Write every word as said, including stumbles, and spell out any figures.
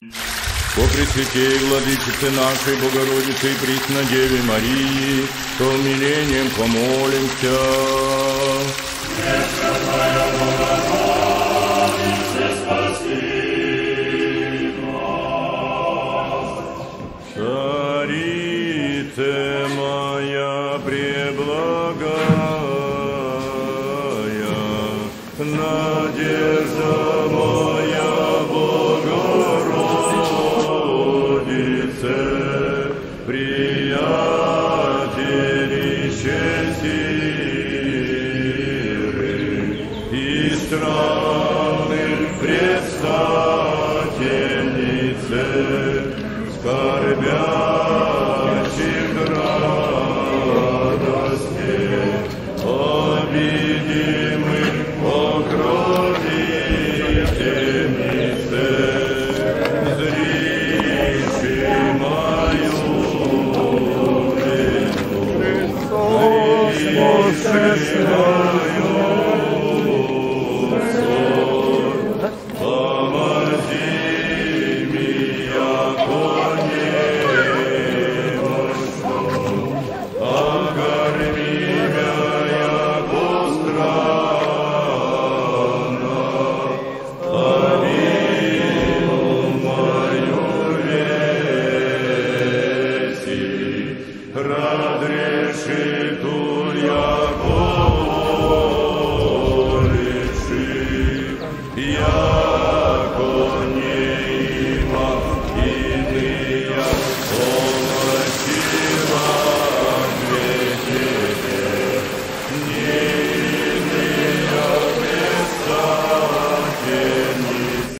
По Пресвятей Владычице нашей Богородице и Преснодеве Марии, с умилением помолимся. Пресвятая Богородице, спаси нас. Царице моя преблагая, надежда моя Богородице, приятелище сиры и странных предстательнице, скорбящих